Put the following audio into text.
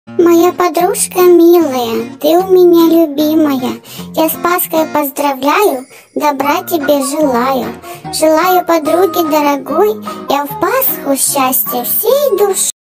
Моя подружка милая, ты у меня любимая. Я с Пасхой поздравляю, добра тебе желаю. Желаю подруге дорогой, я в Пасху счастья всей душой.